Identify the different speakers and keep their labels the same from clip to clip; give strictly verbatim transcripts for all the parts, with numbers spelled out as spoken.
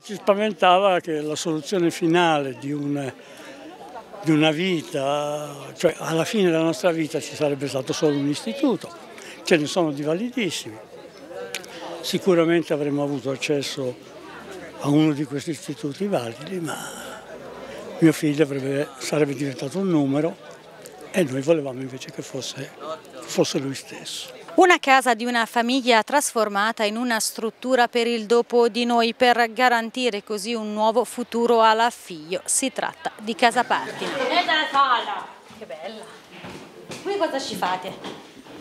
Speaker 1: Ci spaventava che la soluzione finale di, un, di una vita, cioè alla fine della nostra vita ci sarebbe stato solo un istituto, ce ne sono di validissimi. Sicuramente avremmo avuto accesso a uno di questi istituti validi, ma mio figlio avrebbe, sarebbe diventato un numero e noi volevamo invece che fosse, fosse lui stesso.
Speaker 2: Una casa di una famiglia trasformata in una struttura per il dopo di noi per garantire così un nuovo futuro alla figlio. Si tratta di Casa Partina.
Speaker 3: E da sala!
Speaker 2: Che bella! Qui cosa ci fate?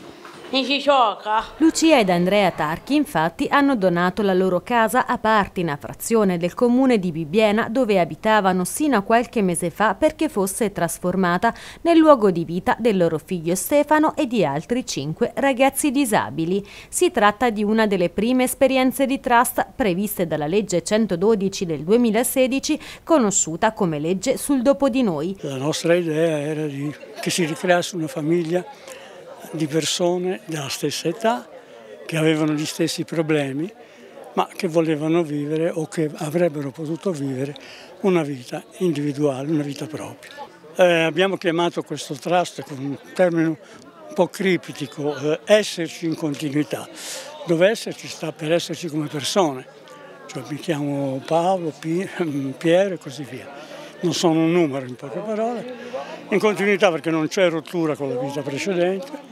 Speaker 3: E si gioca.
Speaker 2: Lucia ed Andrea Tarchi infatti hanno donato la loro casa a Partina, frazione del comune di Bibbiena, dove abitavano sino a qualche mese fa perché fosse trasformata nel luogo di vita del loro figlio Stefano e di altri cinque ragazzi disabili. Si tratta di una delle prime esperienze di trust previste dalla legge centododici del duemilasedici, conosciuta come legge sul dopo di noi.
Speaker 1: La nostra idea era di, che si ricreasse una famiglia di persone della stessa età, che avevano gli stessi problemi, ma che volevano vivere o che avrebbero potuto vivere una vita individuale, una vita propria. Eh, abbiamo chiamato questo trust con un termine un po' criptico, eh, esserci in continuità. Dove esserci sta per esserci come persone, cioè mi chiamo Paolo, Piero e così via. Non sono un numero, in poche parole, in continuità perché non c'è rottura con la vita precedente.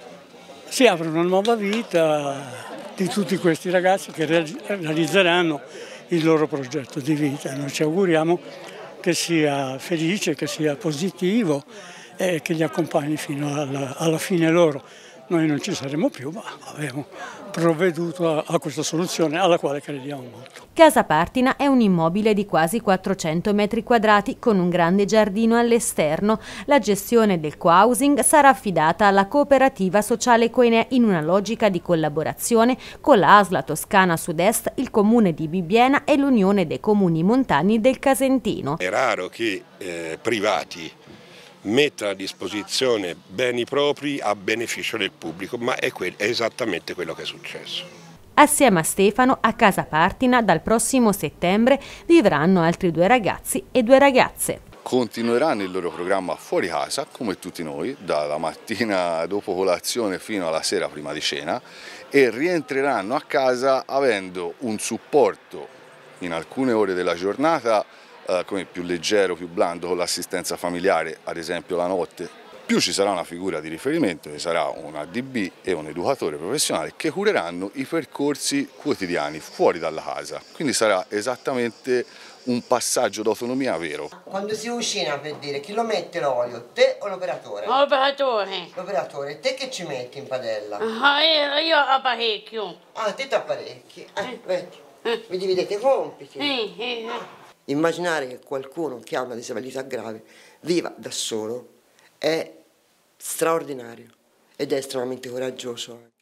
Speaker 1: Si apre una nuova vita di tutti questi ragazzi che realizzeranno il loro progetto di vita. Noi ci auguriamo che sia felice, che sia positivo e che li accompagni fino alla, alla fine loro. Noi non ci saremo più, ma abbiamo provveduto a, a questa soluzione alla quale crediamo molto.
Speaker 2: Casa Partina è un immobile di quasi quattrocento metri quadrati con un grande giardino all'esterno. La gestione del co-housing sarà affidata alla cooperativa sociale Coenea in una logica di collaborazione con la A S L Toscana Sud-Est, il comune di Bibbiena e l'Unione dei Comuni Montani del Casentino.
Speaker 4: È raro che eh, privati metta a disposizione beni propri a beneficio del pubblico, ma è, è esattamente quello che è successo.
Speaker 2: Assieme a Stefano, a Casa Partina, dal prossimo settembre vivranno altri due ragazzi e due ragazze.
Speaker 5: Continueranno il loro programma fuori casa, come tutti noi, dalla mattina dopo colazione fino alla sera prima di cena, e rientreranno a casa avendo un supporto in alcune ore della giornata come più leggero, più blando, con l'assistenza familiare, ad esempio la notte. Più ci sarà una figura di riferimento, che sarà un A D B e un educatore professionale, che cureranno i percorsi quotidiani fuori dalla casa. Quindi sarà esattamente un passaggio d'autonomia vero.
Speaker 6: Quando si cucina, per dire, chi lo mette l'olio, te o l'operatore?
Speaker 3: L'operatore.
Speaker 6: L'operatore, te che ci metti in padella?
Speaker 3: Ah, io, io apparecchio.
Speaker 6: Ah, te t'apparecchi. Eh, vedi, vi dividete i compiti.
Speaker 3: Sì, sì, sì.
Speaker 6: Immaginare che qualcuno che ha una disabilità grave viva da solo è straordinario ed è estremamente coraggioso.